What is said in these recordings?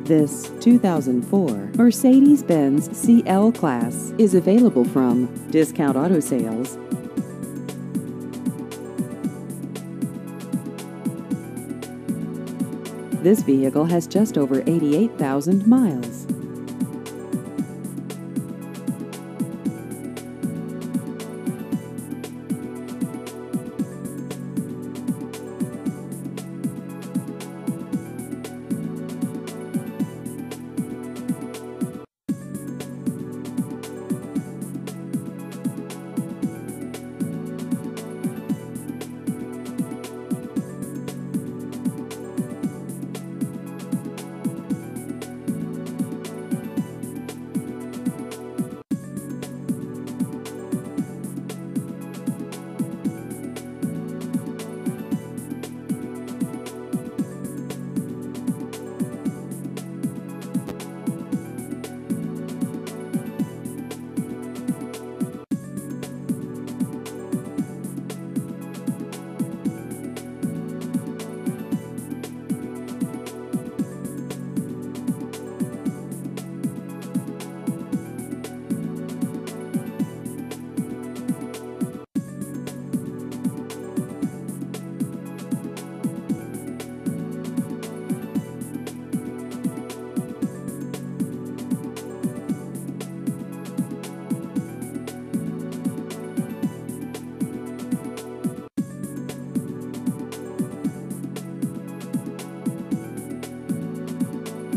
This 2004 Mercedes-Benz CL Class is available from Discount Auto Sales. This vehicle has just over 88,000 miles.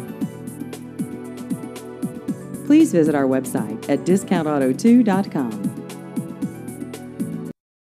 Please visit our website at discountauto2.com.